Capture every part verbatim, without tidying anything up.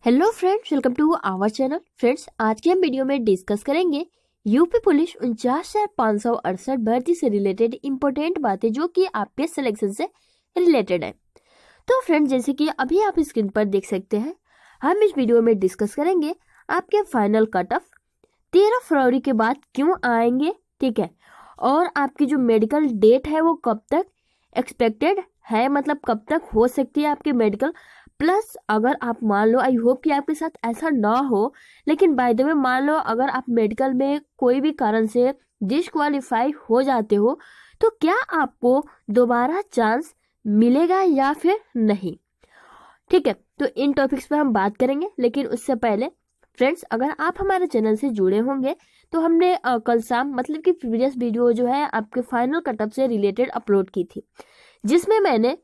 Hello friends, welcome to our channel. Friends, आज के हम वीडियो में डिस्कस करेंगे यूपी पुलिस उनचास हजार पाँच सौ अड़सठ भर्ती से रिलेटेड इंपॉर्टेंट बातें जो कि आपके सिलेक्शन से रिलेटेड है। तो फ्रेंड्स, जैसे कि अभी आप स्क्रीन पर देख सकते हैं, हम इस वीडियो में डिस्कस करेंगे आपके फाइनल कट ऑफ तेरह फरवरी के बाद क्यों आएंगे, ठीक है, और आपकी जो मेडिकल डेट है वो कब तक एक्सपेक्टेड है, मतलब कब तक हो सकती है आपकी मेडिकल। प्लस अगर आप मान लो, आई होप कि आपके साथ ऐसा ना हो, लेकिन बाय द वे मान लो अगर आप मेडिकल में कोई भी कारण से डिसक्वालीफाई हो जाते हो तो क्या आपको दोबारा चांस मिलेगा या फिर नहीं, ठीक है। तो इन टॉपिक्स पे हम बात करेंगे, लेकिन उससे पहले फ्रेंड्स, अगर आप हमारे चैनल से जुड़े होंगे तो हमने आ, कल शाम मतलब कि प्रीवियस वीडियो जो है आपके फाइनल कटअप से रिलेटेड अपलोड की थी, जिसमें मैंने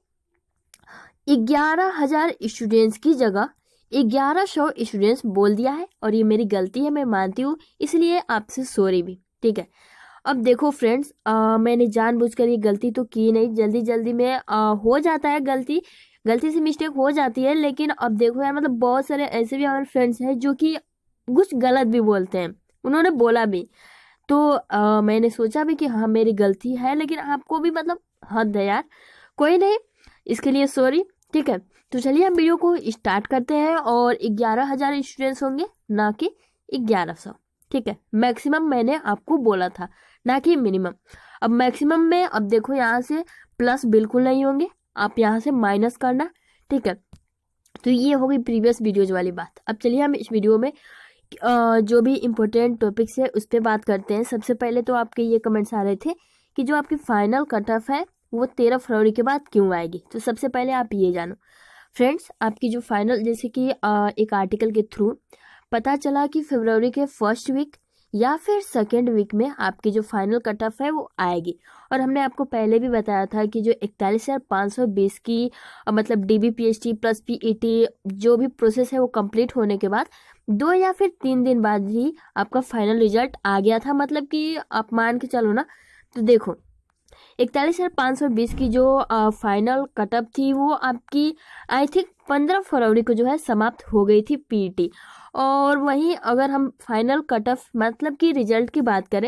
ग्यारह हजार स्टूडेंट्स की जगह ग्यारह सौ स्टूडेंट्स बोल दिया है, और ये मेरी गलती है, मैं मानती हूँ, इसलिए आपसे सॉरी भी, ठीक है। अब देखो फ्रेंड्स, मैंने जानबूझकर ये गलती तो की नहीं, जल्दी जल्दी में आ, हो जाता है गलती गलती से मिस्टेक हो जाती है। लेकिन अब देखो यार, मतलब बहुत सारे ऐसे भी हमारे फ्रेंड्स हैं जो कि कुछ गलत भी बोलते हैं, उन्होंने बोला भी, तो आ, मैंने सोचा भी कि हाँ मेरी गलती है, लेकिन आपको भी मतलब हद है यार, कोई नहीं, इसके लिए सॉरी, ठीक है। तो चलिए हम वीडियो को स्टार्ट करते हैं। और ग्यारह हजार स्टूडेंट्स होंगे, ना कि ग्यारह सौ, ठीक है। मैक्सिमम मैंने आपको बोला था, ना कि मिनिमम। अब मैक्सिमम में अब देखो यहाँ से प्लस बिल्कुल नहीं होंगे, आप यहाँ से माइनस करना, ठीक है। तो ये हो गई प्रीवियस वीडियोज वाली बात। अब चलिए हम इस वीडियो में आ, जो भी इम्पोर्टेंट टॉपिक्स है उस पर बात करते हैं। सबसे पहले तो आपके ये कमेंट्स आ रहे थे कि जो आपकी फाइनल कट ऑफ है वो तेरह फरवरी के बाद क्यों आएगी। तो सबसे पहले आप ये जानो फ्रेंड्स, आपकी जो फाइनल, जैसे कि एक आर्टिकल के थ्रू पता चला कि फरवरी के फर्स्ट वीक या फिर सेकेंड वीक में आपकी जो फाइनल कट ऑफ है वो आएगी। और हमने आपको पहले भी बताया था कि जो इकतालीस हजार पाँच सौ बीस की मतलब D B P H T plus P E T जो भी प्रोसेस है वो कंप्लीट होने के बाद दो या फिर तीन दिन बाद ही आपका फाइनल रिजल्ट आ गया था। मतलब कि आप मान के चलो ना, तो देखो इकतालीस हजार पाँच सौ बीस की जो आ, फाइनल कटअप थी वो आपकी आई थिंक पंद्रह फरवरी को जो है समाप्त हो गई थी पीईटी। और वहीं अगर हम फाइनल कटअप मतलब कि रिजल्ट की बात करें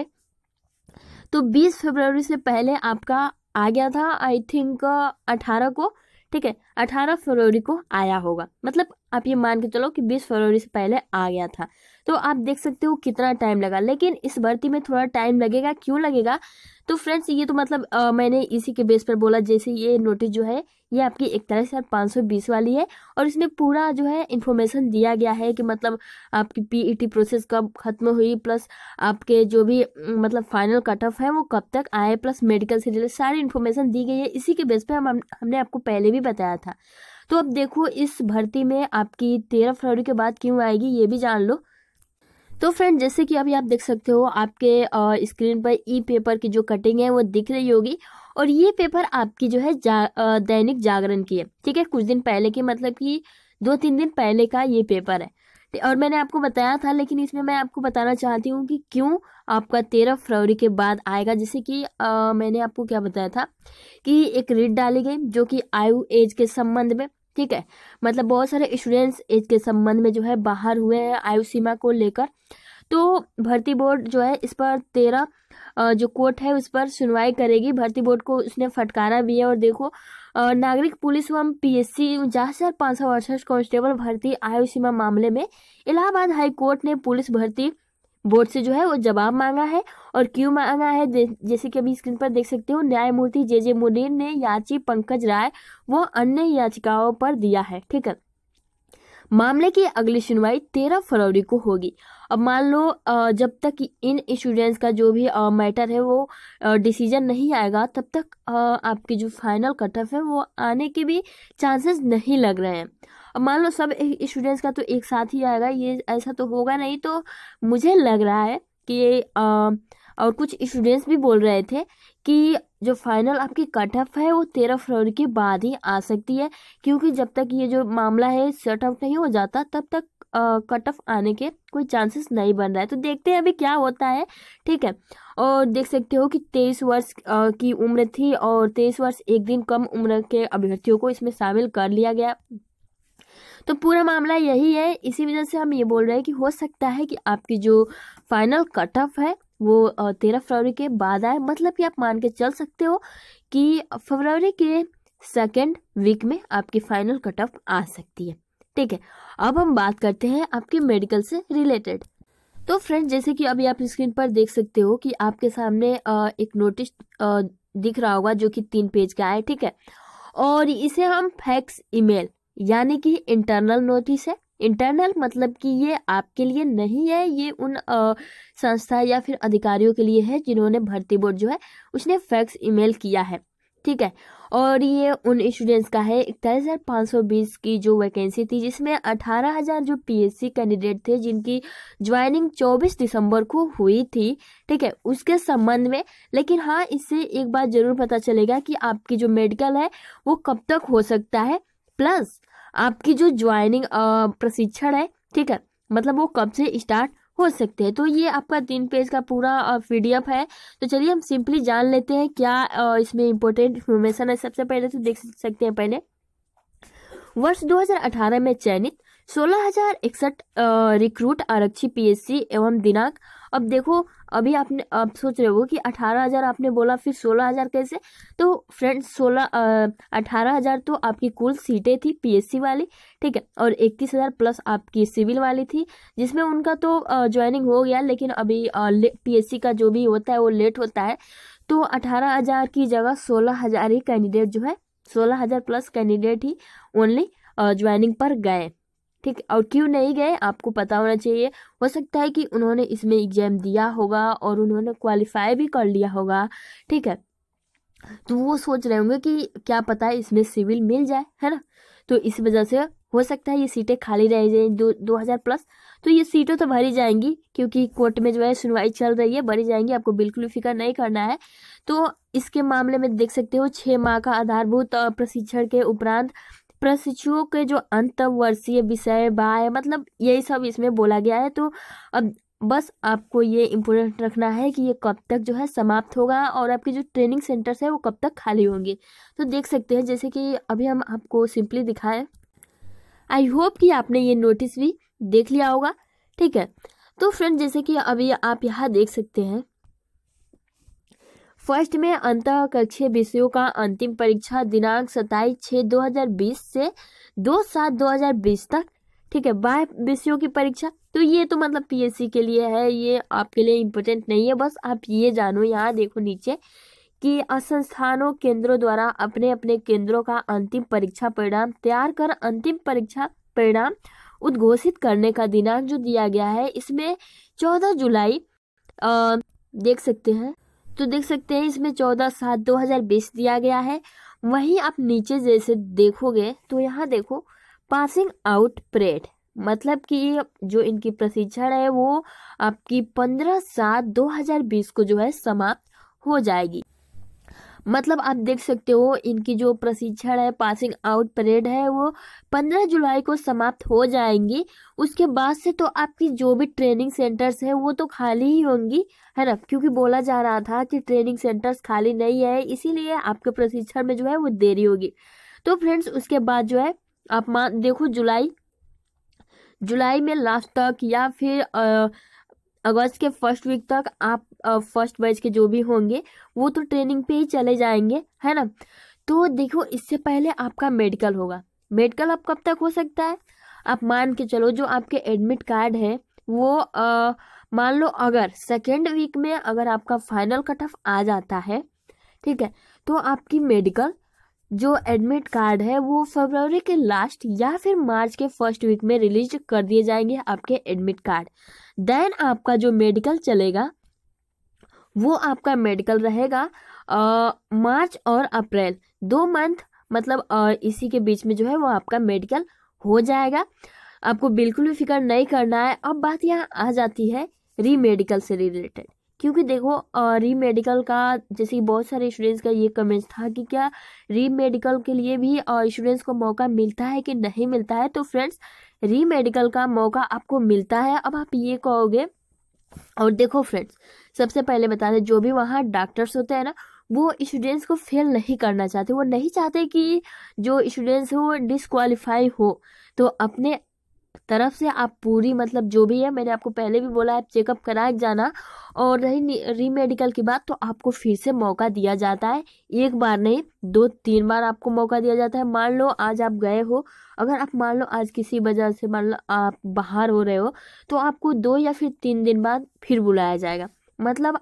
तो बीस फरवरी से पहले आपका आ गया था, आई थिंक अठारह को, ठीक है, अठारह फरवरी को आया होगा। मतलब आप ये मान के चलो कि बीस फरवरी से पहले आ गया था। तो आप देख सकते हो कितना टाइम लगा। लेकिन इस भर्ती में थोड़ा टाइम लगेगा, क्यों लगेगा? तो फ्रेंड्स, ये तो मतलब आ, मैंने इसी के बेस पर बोला। जैसे ये नोटिस जो है ये आपकी इकतालीस हजार पाँच सौ बीस वाली है, और इसमें पूरा जो है इन्फॉर्मेशन दिया गया है कि मतलब आपकी पीईटी प्रोसेस कब खत्म हुई, प्लस आपके जो भी मतलब फाइनल कट ऑफ है वो कब तक आए, प्लस मेडिकल से रिलेटेड सारी इन्फॉर्मेशन दी गई है। इसी के बेस पे हम हमने आपको पहले भी बताया था। तो अब देखो इस भर्ती में आपकी तेरह फरवरी के बाद क्यों आएगी ये भी जान लो। तो फ्रेंड, जैसे कि अभी आप देख सकते हो आपके स्क्रीन पर ई पेपर की जो कटिंग है वो दिख रही होगी, और ये पेपर आपकी जो है जा, दैनिक जागरण की है, ठीक है, कुछ दिन पहले की, मतलब कि दो तीन दिन पहले का ये पेपर है। और मैंने आपको बताया था, लेकिन इसमें मैं आपको बताना चाहती हूँ कि क्यों आपका तेरह फरवरी के बाद आएगा। जैसे कि आ, मैंने आपको क्या बताया था कि एक रिट डाली गई जो कि आयु एज के संबंध में, ठीक है, मतलब बहुत सारे स्टूडेंट्स एज के संबंध में जो है बाहर हुए हैं आयु सीमा को लेकर। तो भर्ती बोर्ड जो है इस पर तेरह जो कोर्ट है उस पर सुनवाई करेगी। भर्ती बोर्ड को उसने फटकारा भी है। और देखो, नागरिक पुलिस एवं पीएससी उनचास हजार पाँच सौ अड़सठ कांस्टेबल भर्ती आयु सीमा मामले में इलाहाबाद हाई कोर्ट ने पुलिस भर्ती बोर्ड से जो है वो जवाब मांगा है। और क्यों मांगा है, जैसे कि अभी स्क्रीन पर देख सकते हो, न्यायमूर्ति जे जे मुनीर ने याची पंकज राय व अन्य याचिकाओं पर दिया है, ठीक है। मामले की अगली सुनवाई तेरह फरवरी को होगी। अब मान लो जब तक इन स्टूडेंट्स का जो भी मैटर है वो डिसीजन नहीं आएगा, तब तक आपकी जो फाइनल कट ऑफ है वो आने के भी चांसेस नहीं लग रहे हैं। अब मान लो सब स्टूडेंट्स का तो एक साथ ही आएगा, ये ऐसा तो होगा नहीं। तो मुझे लग रहा है कि आ, और कुछ स्टूडेंट्स भी बोल रहे थे कि जो फाइनल आपकी कट ऑफ है वो तेरह फरवरी के बाद ही आ सकती है, क्योंकि जब तक ये जो मामला है सेट आउट नहीं हो जाता तब तक कट ऑफ आने के कोई चांसेस नहीं बन रहा है। तो देखते हैं अभी क्या होता है, ठीक है। और देख सकते हो कि तेईस वर्ष आ, की उम्र थी, और तेईस वर्ष एक दिन कम उम्र के अभ्यर्थियों को इसमें शामिल कर लिया गया। तो पूरा मामला यही है। इसी वजह से हम ये बोल रहे हैं कि हो सकता है कि आपकी जो फाइनल कट ऑफ है वो तेरह फरवरी के बाद आए। मतलब कि आप मान के चल सकते हो कि फरवरी के सेकेंड वीक में आपकी फाइनल कट ऑफ आ सकती है। ठीक है, अब हम बात करते हैं आपके मेडिकल से रिलेटेड। तो फ्रेंड्स, जैसे कि अभी आप स्क्रीन पर देख सकते हो कि आपके सामने एक नोटिस दिख रहा होगा जो कि तीन पेज का है। ठीक है, और इसे हम फैक्स ईमेल यानी कि इंटरनल नोटिस है। इंटरनल मतलब कि ये आपके लिए नहीं है, ये उन संस्था या फिर अधिकारियों के लिए है जिन्होंने भर्ती बोर्ड जो है उसने फैक्स ईमेल किया है। ठीक है, और ये उन स्टूडेंट्स का है इकतालीस हजार पाँच सौ बीस की जो वैकेंसी थी, जिसमें अठारह हजार जो पीएससी कैंडिडेट थे जिनकी ज्वाइनिंग चौबीस दिसंबर को हुई थी। ठीक है, उसके संबंध में। लेकिन हाँ, इससे एक बात जरूर पता चलेगा कि आपकी जो मेडिकल है वो कब तक हो सकता है, प्लस आपकी जो ज्वाइनिंग प्रशिक्षण है, ठीक है, मतलब वो कब से स्टार्ट हो सकते हैं। तो ये आपका तीन पेज का पूरा पीडीएफ है। तो चलिए हम सिंपली जान लेते हैं क्या इसमें इंपॉर्टेंट इन्फॉर्मेशन है। सबसे पहले तो देख सकते हैं, पहले वर्ष दो हज़ार अठारह में चयनित सोलह हजार इकसठ रिक्रूट आरक्षी पीएससी एवं दिनांक। अब देखो, अभी आपने आप सोच रहे हो कि अठारह हजार आपने बोला, फिर सोलह हजार कैसे? तो फ्रेंड्स, सोलह अठारह हजार तो आपकी कुल सीटें थी पीएससी वाली। ठीक है, और इकतीस हजार प्लस आपकी सिविल वाली थी, जिसमें उनका तो ज्वाइनिंग हो गया, लेकिन अभी पीएससी का जो भी होता है वो लेट होता है। तो अठारह हजार की जगह सोलह हजार ही कैंडिडेट जो है, सोलह हजार प्लस कैंडिडेट ही ओनली ज्वाइनिंग पर गए। ठीक, और क्यों नहीं गए आपको पता होना चाहिए। हो सकता है कि उन्होंने इसमें एग्जाम दिया होगा और उन्होंने क्वालिफाई भी कर लिया होगा। ठीक है, तो वो सोच रहे होंगे कि क्या पता है इसमें सिविल मिल जाए, है ना। तो इस वजह से हो सकता है ये सीटें खाली रह जाए दो दो हजार प्लस। तो ये सीटें तो भरी जाएंगी, क्योंकि कोर्ट में जो है सुनवाई चल रही है, भरी जाएंगी, आपको बिल्कुल फिक्र नहीं करना है। तो इसके मामले में देख सकते हो, छः माह का आधारभूत प्रशिक्षण के उपरांत प्रशिक्षुओं के जो अंत वर्षीय विषय बाय, मतलब यही सब इसमें बोला गया है। तो अब बस आपको ये इम्पोर्टेंट रखना है कि ये कब तक जो है समाप्त होगा और आपके जो ट्रेनिंग सेंटर्स है वो कब तक खाली होंगे। तो देख सकते हैं, जैसे कि अभी हम आपको सिंपली दिखाएं। आई होप कि आपने ये नोटिस भी देख लिया होगा। ठीक है, तो फ्रेंड, जैसे कि अभी आप यहाँ देख सकते हैं, फर्स्ट में अंतः कक्षीय विषयों का अंतिम परीक्षा दिनांक सत्ताईस छः दो हजार बीस से दो सात दो हजार बीस तक। ठीक है, बाह्य विषयों की परीक्षा। तो ये तो मतलब पीएससी के लिए है, ये आपके लिए इम्पोर्टेंट नहीं है। बस आप ये जानो, यहाँ देखो नीचे कि संस्थानों केंद्रों द्वारा अपने अपने केंद्रों का अंतिम परीक्षा परिणाम तैयार कर अंतिम परीक्षा परिणाम उद्घोषित करने का दिनांक जो दिया गया है, इसमें चौदह जुलाई आ, देख सकते हैं। तो देख सकते हैं इसमें चौदह सात दो हजार बीस दिया गया है। वहीं आप नीचे जैसे देखोगे तो यहाँ देखो पासिंग आउट परेड, मतलब कि जो इनकी प्रशिक्षण है वो आपकी पंद्रह सात दो हजार बीस को जो है समाप्त हो जाएगी। मतलब आप देख सकते हो इनकी जो प्रशिक्षण है, पासिंग आउट परेड है, वो पंद्रह जुलाई को समाप्त हो जाएंगी। उसके बाद से तो आपकी जो भी ट्रेनिंग सेंटर्स है वो तो खाली ही होंगी, है ना, क्योंकि बोला जा रहा था कि ट्रेनिंग सेंटर्स खाली नहीं है, इसीलिए आपके प्रशिक्षण में जो है वो देरी होगी। तो फ्रेंड्स, उसके बाद जो है आप मान देखो जुलाई जुलाई में लास्ट तक या फिर आ, अगस्त के फर्स्ट वीक तक आप फर्स्ट बैच के जो भी होंगे वो तो ट्रेनिंग पे ही चले जाएंगे, है ना। तो देखो, इससे पहले आपका मेडिकल होगा। मेडिकल अब कब तक हो सकता है? आप मान के चलो, जो आपके एडमिट कार्ड है वो आ, मान लो अगर सेकेंड वीक में अगर आपका फाइनल कट ऑफ आ जाता है, ठीक है, तो आपकी मेडिकल जो एडमिट कार्ड है वो फरवरी के लास्ट या फिर मार्च के फर्स्ट वीक में रिलीज कर दिए जाएंगे आपके एडमिट कार्ड। देन आपका जो मेडिकल चलेगा वो आपका मेडिकल रहेगा आ, मार्च और अप्रैल, दो मंथ, मतलब आ, इसी के बीच में जो है वो आपका मेडिकल हो जाएगा। आपको बिल्कुल भी फिक्र नहीं करना है। अब बात यहाँ आ जाती है री मेडिकल से रिलेटेड, क्योंकि देखो री मेडिकल का, जैसे बहुत सारे स्टूडेंट्स का ये कमेंट्स था कि क्या री मेडिकल के लिए भी स्टूडेंट्स को मौका मिलता है कि नहीं मिलता है। तो फ्रेंड्स, री मेडिकल का मौका आपको मिलता है। अब आप ये कहोगे, और देखो फ्रेंड्स, सबसे पहले बता दें, जो भी वहाँ डॉक्टर्स होते हैं ना, वो स्टूडेंट्स को फेल नहीं करना चाहते, वो नहीं चाहते कि जो स्टूडेंट्स हो डिसक्वालीफाई हो। तो अपने तरफ से आप पूरी मतलब जो भी है, मैंने आपको पहले भी बोला, आप चेकअप करा के जाना। और रही री मेडिकल की बात, तो आपको फिर से मौका दिया जाता है, एक बार नहीं दो तीन बार आपको मौका दिया जाता है। मान लो आज आप गए हो, अगर आप मान लो आज किसी वजह से मान लो आप बाहर हो रहे हो, तो आपको दो या फिर तीन दिन बाद फिर बुलाया जाएगा। मतलब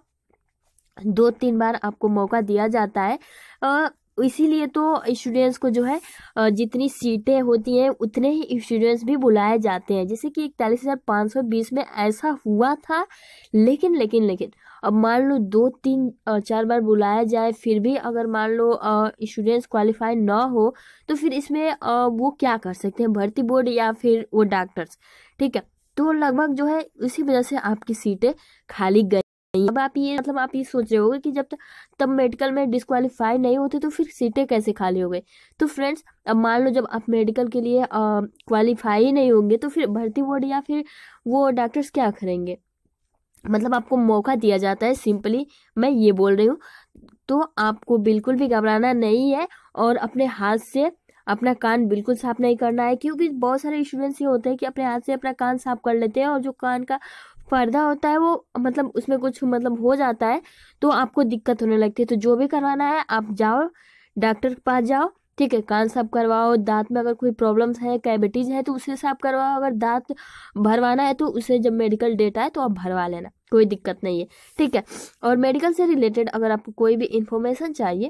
दो तीन बार आपको मौका दिया जाता है। अ, इसीलिए तो स्टूडेंट्स को जो है अ, जितनी सीटें होती हैं उतने ही स्टूडेंट्स भी बुलाए जाते हैं। जैसे कि इकतालीस हजार पाँच सौ बीस में ऐसा हुआ था, लेकिन लेकिन लेकिन अब मान लो दो तीन अ, चार बार बुलाया जाए, फिर भी अगर मान लो स्टूडेंट्स क्वालिफाई ना हो, तो फिर इसमें अ, वो क्या कर सकते हैं, भर्ती बोर्ड या फिर वो डॉक्टर्स। ठीक है, तो लगभग जो है इसी वजह से आपकी सीटें खाली गई। अब आप ये मतलब आप ये सोच रहे होगे कि जब तक तब मेडिकल में डिस्क्वालीफाई नहीं होते तो फिर सीटें कैसे खाली हो गई। तो फ्रेंड्स, अब मान लो जब आप मेडिकल के लिए क्वालिफाई नहीं होंगे, तो फिर भर्ती बोर्ड या फिर वो डॉक्टर्स क्या करेंगे। मतलब आपको मौका दिया जाता है, सिंपली मैं ये बोल रही हूँ। तो आपको बिल्कुल भी घबराना नहीं है, और अपने हाथ से अपना कान बिल्कुल साफ नहीं करना है, क्योंकि बहुत सारे स्टूडेंट्स ये होते हैं कि अपने हाथ से अपना कान साफ कर लेते हैं, और जो कान का पर्दा होता है वो मतलब उसमें कुछ मतलब हो जाता है, तो आपको दिक्कत होने लगती है। तो जो भी करवाना है आप जाओ डॉक्टर के पास जाओ, ठीक है, कान साफ करवाओ। दांत में अगर कोई प्रॉब्लम्स है, कैविटीज है, तो उसे साफ करवाओ। अगर दांत भरवाना है तो उसे जब मेडिकल डेट आए तो आप भरवा लेना, कोई दिक्कत नहीं है। ठीक है, और मेडिकल से रिलेटेड अगर आपको कोई भी इंफॉर्मेशन चाहिए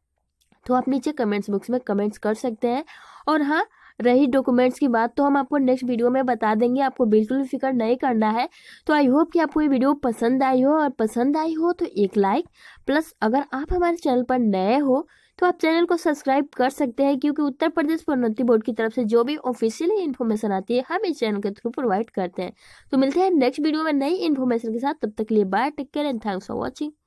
तो आप नीचे कमेंट्स बॉक्स में कमेंट्स कर सकते हैं। और हाँ, रही डॉक्यूमेंट्स की बात, तो हम आपको नेक्स्ट वीडियो में बता देंगे, आपको बिल्कुल भी फिक्र नहीं करना है। तो आई होप कि आपको ये वीडियो पसंद आई हो, और पसंद आई हो तो एक लाइक, प्लस अगर आप हमारे चैनल पर नए हो तो आप चैनल को सब्सक्राइब कर सकते हैं, क्योंकि उत्तर प्रदेश प्रोन्नति बोर्ड की तरफ से जो भी ऑफिशियली इन्फॉर्मेशन आती है हम इस चैनल के थ्रू प्रोवाइड करते हैं। तो मिलते हैं नेक्स्ट वीडियो में नई इन्फॉर्मेशन के साथ, तब तक के लिए bye, take care and thanks for watching.